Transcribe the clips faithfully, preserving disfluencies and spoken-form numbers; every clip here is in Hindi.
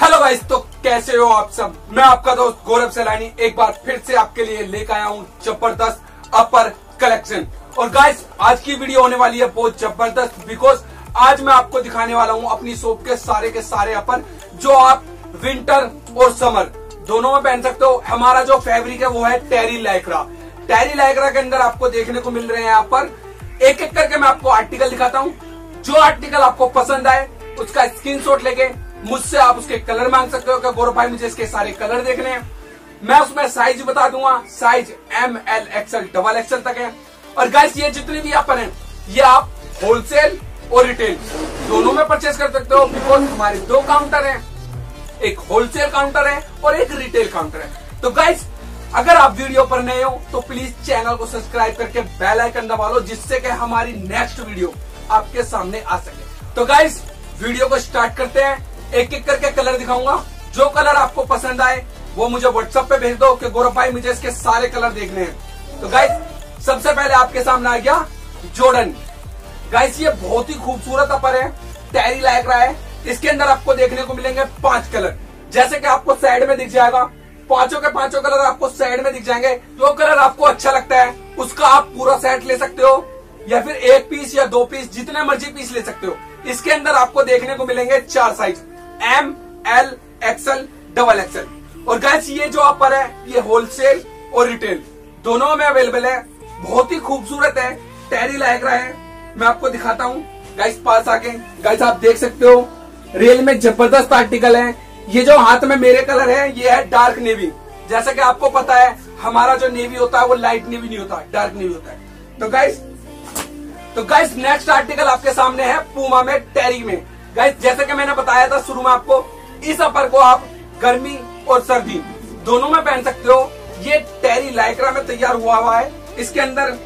हेलो गाइस, तो कैसे हो आप सब। मैं आपका दोस्त गौरव सैलानी एक बार फिर से आपके लिए लेकर आया हूँ जबरदस्त अपर कलेक्शन। और गाइस आज की वीडियो होने वाली है बहुत जबरदस्त, बिकॉज आज मैं आपको दिखाने वाला हूँ अपनी शॉप के सारे के सारे अपर जो आप विंटर और समर दोनों में पहन सकते हो। हमारा जो फैब्रिक है वो है टेरी लाइक्रा। टेरी लाइक्रा के अंदर आपको देखने को मिल रहे हैं यहाँ पर एक एक करके मैं आपको आर्टिकल दिखाता हूँ। जो आर्टिकल आपको पसंद आए उसका स्क्रीनशॉट लेके मुझसे आप उसके कलर मांग सकते हो कि गौरव भाई मुझे इसके सारे कलर देखने हैं। मैं उसमें साइज बता दूंगा, size M L XL double XL तक है। और गाइस ये जितने भी अपन हैं ये आप होलसेल और रिटेल दोनों में परचेज कर सकते हो, बिकॉज हमारे दो काउंटर हैं, एक होलसेल काउंटर है और एक रिटेल काउंटर है। तो गाइस अगर आप वीडियो पर नए हो तो प्लीज चैनल को सब्सक्राइब करके बेल आइकन दबा लो, जिससे कि हमारी नेक्स्ट वीडियो आपके सामने आ सके। तो गाइस वीडियो को स्टार्ट करते हैं। एक एक करके कलर दिखाऊंगा, जो कलर आपको पसंद आए वो मुझे व्हाट्सएप पे भेज दो कि गौरव भाई मुझे इसके सारे कलर देखने हैं। तो गाइस सबसे पहले आपके सामने आ गया जॉर्डन। गाइस ये बहुत ही खूबसूरत अपर है, टेरी लाइक्रा है। इसके अंदर आपको देखने को मिलेंगे पांच कलर, जैसे कि आपको साइड में दिख जाएगा। पांचों के पांचों कलर आपको साइड में दिख जाएंगे। जो कलर आपको अच्छा लगता है उसका आप पूरा सेट ले सकते हो, या फिर एक पीस या दो पीस जितने मर्जी पीस ले सकते हो। इसके अंदर आपको देखने को मिलेंगे चार size, M L XL double XL. और गाइस ये जो अपर है ये होलसेल और रिटेल दोनों में अवेलेबल है। बहुत ही खूबसूरत है, टेरी लाइक्रा है। मैं आपको दिखाता हूँ गाइस पास आके। गाइस आप देख सकते हो रियल में जबरदस्त आर्टिकल है। ये जो हाथ में मेरे कलर है ये है डार्क नेवी। जैसा कि आपको पता है हमारा जो नेवी होता है वो लाइट नेवी नहीं होता, डार्क नेवी होता है। तो गाइस तो गाइस नेक्स्ट आर्टिकल आपके सामने है पूमा में टेरी में। गाइस जैसे कि मैंने बताया था शुरू में आपको, इस अपर को आप गर्मी और सर्दी दोनों में पहन सकते हो। ये टेरी लाइक्रा में तैयार हुआ हुआ है। इसके अंदर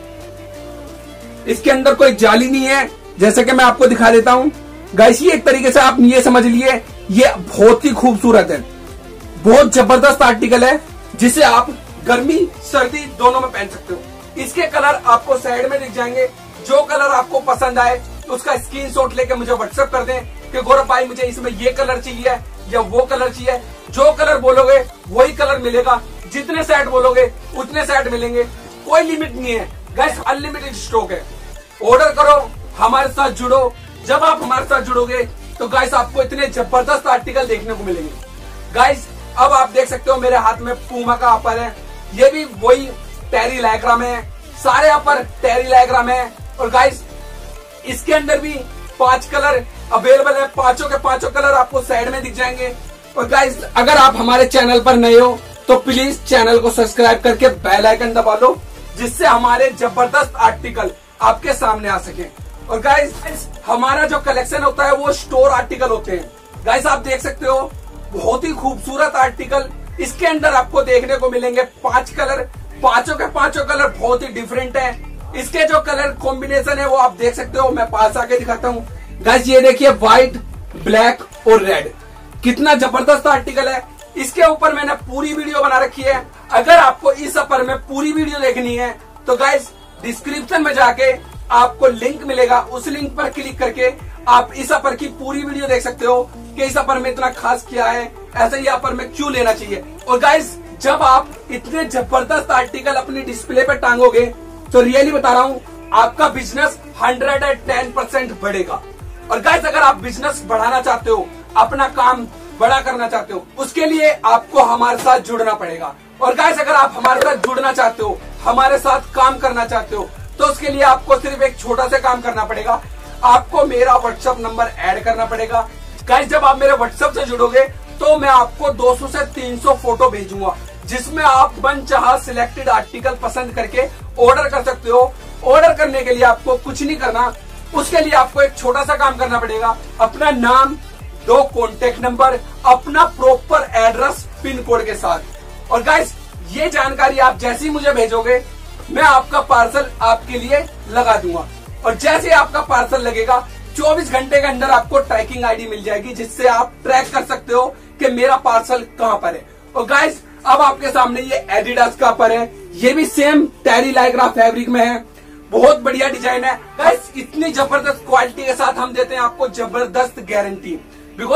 इसके अंदर कोई जाली नहीं है, जैसे कि मैं आपको दिखा देता हूँ। गाइस ये एक तरीके से आप ये समझ लिए ये बहुत ही खूबसूरत है, बहुत जबरदस्त आर्टिकल है, जिसे आप गर्मी सर्दी दोनों में पहन सकते हो। इसके कलर आपको साइड में दिख जाएंगे। जो कलर आपको पसंद आए उसका स्क्रीनशॉट लेके मुझे व्हाट्सएप कर दें कि गौरव भाई मुझे इसमें ये कलर चाहिए या वो कलर चाहिए। जो कलर बोलोगे वही कलर मिलेगा, जितने सेट बोलोगे उतने सेट मिलेंगे, कोई लिमिट नहीं है। गाइस अनलिमिटेड स्टॉक है। ऑर्डर करो, हमारे साथ जुड़ो। जब आप हमारे साथ जुड़ोगे तो गाइस आपको इतने जबरदस्त आर्टिकल देखने को मिलेंगे। गाइस अब आप देख सकते हो मेरे हाथ में पूमा का अपर है, ये भी वही टेरी लाइक्रा में है। सारे अपर टेरी लाइक्रा में है। और गाइस इसके अंदर भी पांच कलर अवेलेबल है। पांचों के पांचों कलर आपको साइड में दिख जाएंगे। और गाइस अगर आप हमारे चैनल पर नए हो तो प्लीज चैनल को सब्सक्राइब करके बेल आइकन दबा लो, जिससे हमारे जबरदस्त आर्टिकल आपके सामने आ सके। और गाइस हमारा जो कलेक्शन होता है वो स्टोर आर्टिकल होते हैं। गाइस आप देख सकते हो बहुत ही खूबसूरत आर्टिकल। इसके अंदर आपको देखने को मिलेंगे पांच कलर। पांचों के पांचों कलर बहुत ही डिफरेंट है। इसके जो कलर कॉम्बिनेशन है वो आप देख सकते हो। मैं पास आके दिखाता हूँ। गाइस ये देखिए व्हाइट, ब्लैक और रेड, कितना जबरदस्त आर्टिकल है। इसके ऊपर मैंने पूरी वीडियो बना रखी है। अगर आपको इस अपर में पूरी वीडियो देखनी है तो गाइस डिस्क्रिप्शन में जाके आपको लिंक मिलेगा, उस लिंक पर क्लिक करके आप इस अपर की पूरी वीडियो देख सकते हो कि इस अपर में इतना खास क्या है, ऐसे ही अपर में क्यों लेना चाहिए। और गाइस जब आप इतने जबरदस्त आर्टिकल अपनी डिस्प्ले पे टांगोगे तो रियली बता रहा हूँ आपका business hundred and ten percent बढ़ेगा। और गाइस अगर आप बिजनेस बढ़ाना चाहते हो, अपना काम बड़ा करना चाहते हो, उसके लिए आपको हमारे साथ जुड़ना पड़ेगा। और गाइस अगर आप हमारे साथ जुड़ना चाहते हो, हमारे साथ काम करना चाहते हो, तो उसके लिए आपको सिर्फ एक छोटा सा काम करना पड़ेगा। आपको मेरा व्हाट्सएप नंबर ऐड करना पड़ेगा। गाइस जब आप मेरे व्हाट्सएप से जुड़ोगे तो मैं आपको दो सौ से तीन सौ फोटो भेजूंगा, जिसमें आप मनचाहा सिलेक्टेड आर्टिकल पसंद करके ऑर्डर कर सकते हो। ऑर्डर करने के लिए आपको कुछ नहीं करना, उसके लिए आपको एक छोटा सा काम करना पड़ेगा। अपना नाम, दो कॉन्टेक्ट नंबर, अपना प्रॉपर एड्रेस पिन कोड के साथ। और गाइस ये जानकारी आप जैसे ही मुझे भेजोगे मैं आपका पार्सल आपके लिए लगा दूंगा। और जैसे आपका पार्सल लगेगा चौबीस घंटे के अंदर आपको ट्रैकिंग आईडी मिल जाएगी, जिससे आप ट्रैक कर सकते हो कि मेरा पार्सल कहां पर है। और गाइस अब आपके सामने ये एडिडास का अपर है, ये भी सेम टेरी लाइक्रा फैब्रिक में है। बहुत बढ़िया डिजाइन है गाइस। इतनी जबरदस्त क्वालिटी के साथ हम देते हैं आपको जबरदस्त गारंटी, बिकॉज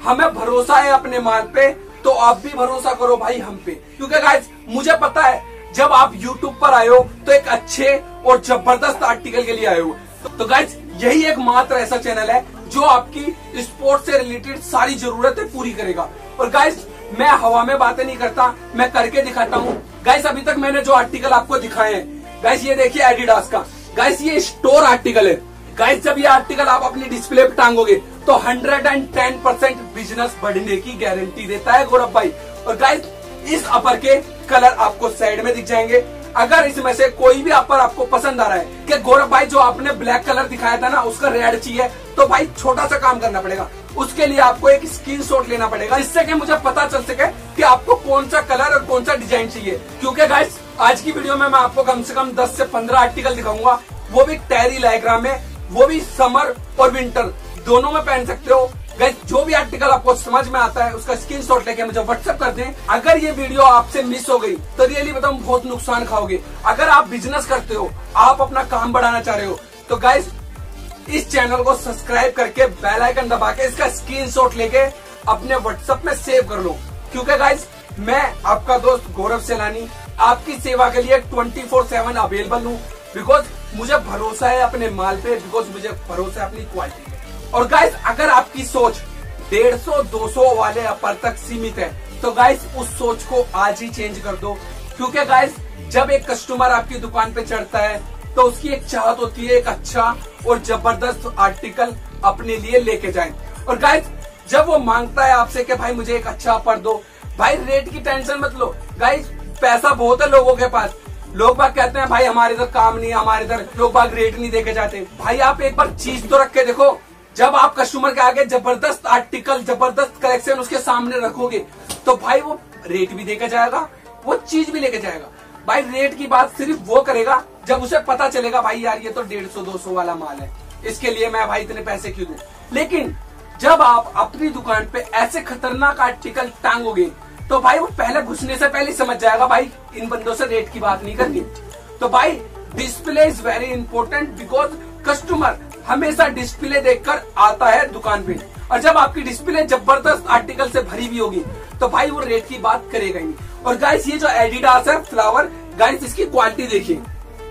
हमें भरोसा है अपने माल पे, तो आप भी भरोसा करो भाई हम पे। क्योंकि गाइस मुझे पता है जब आप यूट्यूब पर आए हो तो एक अच्छे और जबरदस्त आर्टिकल के लिए आए हो। तो गाइस यही एक मात्र ऐसा चैनल है जो आपकी स्पोर्ट्स से रिलेटेड सारी जरूरतें पूरी करेगा। और गाइस मैं हवा में बातें नहीं करता, मैं करके दिखाता हूँ। गाइस अभी तक मैंने जो आर्टिकल आपको दिखाए हैं, गाइस ये देखिए एडिडास का, गाइस ये स्टोर आर्टिकल है। गाइस जब ये आर्टिकल आप अपनी डिस्प्ले पे टांगोगे तो एक सौ दस परसेंट बिजनेस बढ़ने की गारंटी देता है गौरव भाई। और गाइस इस अपर के कलर आपको साइड में दिख जाएंगे। अगर इसमें से कोई भी अपर आपको पसंद आ रहा है कि गौरव भाई जो आपने ब्लैक कलर दिखाया था ना उसका रेड चाहिए, तो भाई छोटा सा काम करना पड़ेगा। उसके लिए आपको एक स्क्रीनशॉट लेना पड़ेगा, जिससे कि मुझे पता चल सके कि आपको कौन सा कलर और कौन सा डिजाइन चाहिए। क्योंकि गाइस आज की वीडियो में मैं आपको कम से कम दस से पंद्रह आर्टिकल दिखाऊंगा, वो भी टेरी लाइक्रा में, वो भी समर और विंटर दोनों में पहन सकते हो। गाइस जो भी आर्टिकल आपको समझ में आता है उसका स्क्रीनशॉट लेके मुझे व्हाट्सएप कर दें। अगर ये वीडियो आपसे मिस हो गई तो रियली बताऊं बहुत नुकसान खाओगे। अगर आप बिजनेस करते हो, आप अपना काम बढ़ाना चाह रहे हो, तो गाइस इस चैनल को सब्सक्राइब करके बेल आइकन दबा के इसका स्क्रीनशॉट लेके अपने व्हाट्सएप में सेव कर लो। क्योंकि गाइस मैं आपका दोस्त गौरव सैलानी आपकी सेवा के लिए ट्वेंटी फोर सेवन अवेलेबल हूँ। बिकॉज मुझे भरोसा है अपने माल पे, बिकॉज मुझे भरोसा है अपनी क्वालिटी पे। और गाइस अगर आपकी सोच डेढ़ सौ दो सौ वाले अपर तक सीमित है तो गाइस उस सोच को आज ही चेंज कर दो। क्योंकि गाइस जब एक कस्टमर आपकी दुकान पे चढ़ता है तो उसकी एक चाहत होती है एक अच्छा और जबरदस्त आर्टिकल अपने लिए लेके जाए। और गाइस जब वो मांगता है आपसे कि भाई मुझे एक अच्छा अपर दो, भाई रेट की टेंशन मत लो। गाइस पैसा बहुत है लोगों के पास, लोग बाग कहते हैं भाई हमारे इधर काम नहीं, हमारे इधर लोग बाग रेट नहीं देके जाते। भाई आप एक बार चीज तो रख के देखो। जब आप कस्टमर के आगे जबरदस्त आर्टिकल, जबरदस्त कलेक्शन उसके सामने रखोगे तो भाई वो रेट भी देके जाएगा, वो चीज भी लेके जाएगा। भाई रेट की बात सिर्फ वो करेगा जब उसे पता चलेगा भाई यार ये तो डेढ़ सौ दो सौ वाला माल है, इसके लिए मैं भाई इतने पैसे क्यों दूं। लेकिन जब आप अपनी दुकान पे ऐसे खतरनाक आर्टिकल टांगोगे तो भाई वो पहले घुसने से पहले समझ जाएगा भाई इन बंदों से रेट की बात नहीं करनी। तो भाई display is very important, because customer हमेशा डिस्प्ले देखकर आता है दुकान पे। और जब आपकी डिस्प्ले जबरदस्त आर्टिकल से भरी हुई होगी तो भाई वो रेट की बात करेगा ही नहीं। और गाइस ये जो एडिडास है फ्लावर, गाइस इसकी क्वालिटी देखिए,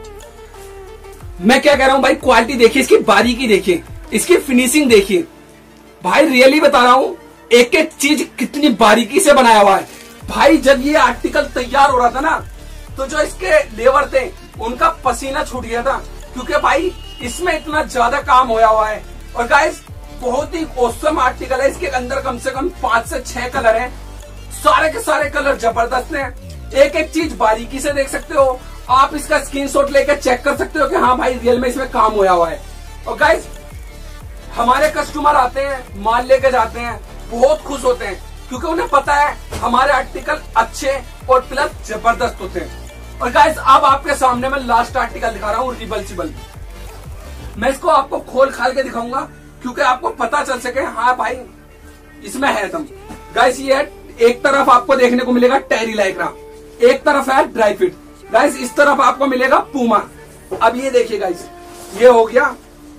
मैं क्या कह रहा हूँ भाई, क्वालिटी देखिए, इसकी बारीकी देखिए, इसकी फिनिशिंग देखिए। भाई रियली बता रहा हूँ एक एक चीज कितनी बारीकी से बनाया हुआ है। भाई जब ये आर्टिकल तैयार हो रहा था ना तो जो इसके लेबर थे उनका पसीना छूट गया था, क्योंकि भाई इसमें इतना ज्यादा काम होया हुआ है। और गाइस बहुत ही औसम आर्टिकल है, इसके अंदर कम से कम पांच से छह कलर हैं, सारे के सारे कलर जबरदस्त हैं। एक एक चीज बारीकी से देख सकते हो आप, इसका स्क्रीनशॉट लेकर चेक कर सकते हो कि हाँ भाई रियल में इसमें काम होया हुआ है। और गाइस हमारे कस्टमर आते हैं, माल लेके जाते हैं, बहुत खुश होते हैं क्योंकि उन्हें पता है हमारे आर्टिकल अच्छे और प्लस जबरदस्त होते हैं। और गाइस अब आपके सामने मैं लास्ट आर्टिकल दिखा रहा हूँ, रिबल्सिबल। मैं इसको आपको खोल खाल के दिखाऊंगा क्योंकि आपको पता चल सके हाँ भाई इसमें है दम। गाइस ये है, एक तरफ आपको देखने को मिलेगा टेरी लाइक्रा, एक तरफ है ड्राई फिट, गाइस इस तरफ आपको मिलेगा पूमा। अब ये देखिए गाइस, ये हो गया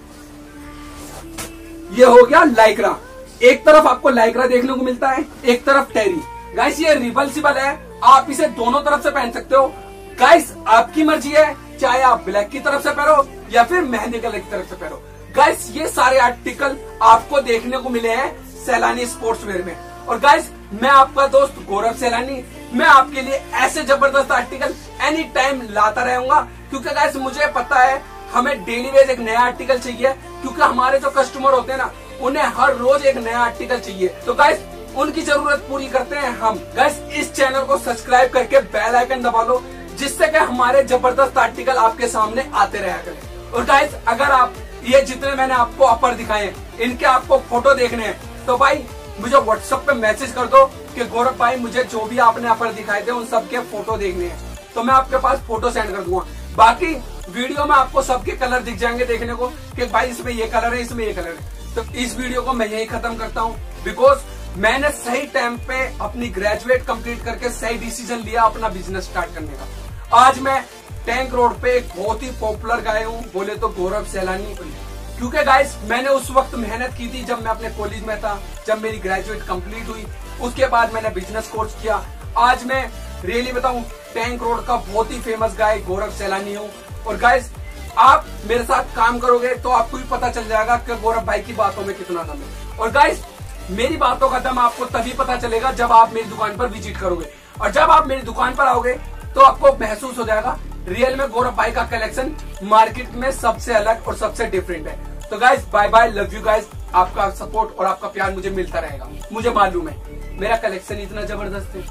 ये हो गया लाइक्रा, एक तरफ आपको लाइक्रा देखने को मिलता है, एक तरफ टेरी। गाइस ये रिबल्सिबल है, आप इसे दोनों तरफ से पहन सकते हो। गाइस आपकी मर्जी है, चाहे आप ब्लैक की तरफ से पहनो या फिर मेहंदी कलर की तरफ से पहनो। गाइस ये सारे आर्टिकल आपको देखने को मिले हैं सैलानी स्पोर्ट्स वेयर में। और गाइस मैं आपका दोस्त गौरव सैलानी, मैं आपके लिए ऐसे जबरदस्त आर्टिकल एनी टाइम लाता रहूंगा। क्योंकि गाइस मुझे पता है हमें डेली वेज एक नया आर्टिकल चाहिए, क्योंकि हमारे जो कस्टमर होते हैं ना उन्हें हर रोज एक नया आर्टिकल चाहिए। तो गाइस उनकी जरूरत पूरी करते हैं हम। गाइस इस चैनल को सब्सक्राइब करके बेल आइकन दबा लो, जिससे कि हमारे जबरदस्त आर्टिकल आपके सामने आते रहा करें। और गाइस अगर आप ये जितने मैंने आपको अपर दिखाए हैं इनके आपको फोटो देखने हैं तो भाई मुझे व्हाट्सएप पे मैसेज कर दो कि गौरव भाई मुझे जो भी आपने अपर दिखाए थे उन सबके फोटो देखने हैं, तो मैं आपके पास फोटो सेंड कर दूंगा। बाकी वीडियो में आपको सबके कलर दिख जाएंगे देखने को कि भाई इसमें ये कलर है, इसमें ये कलर है। तो इस वीडियो को मैं यही खत्म करता हूँ, बिकॉज मैंने सही टाइम पे अपनी ग्रेजुएट कंप्लीट करके सही डिसीजन लिया अपना बिजनेस स्टार्ट करने का। आज मैं टैंक रोड पे एक बहुत ही पॉपुलर गाय हूँ, बोले तो गौरव सैलानी, क्योंकि गाइस मैंने उस वक्त मेहनत की थी जब मैं अपने कॉलेज में था, जब मेरी ग्रेजुएट कंप्लीट हुई, उसके बाद मैंने बिजनेस कोर्स किया। आज मैं रियली बताऊं टैंक रोड का बहुत ही फेमस गाय गौरव सैलानी हूँ। और गाइस आप मेरे साथ काम करोगे तो आपको भी पता चल जाएगा कि गौरव भाई की बातों में कितना दम है। और गाइस मेरी बातों का दम आपको तभी पता चलेगा जब आप मेरी दुकान पर विजिट करोगे, और जब आप मेरी दुकान पर आओगे तो आपको महसूस हो जाएगा रियल में गौरव भाई का कलेक्शन मार्केट में सबसे अलग और सबसे डिफरेंट है। तो guys bye bye, love you guys. आपका सपोर्ट और आपका प्यार मुझे मिलता रहेगा, मुझे मालूम है मेरा कलेक्शन इतना जबरदस्त है।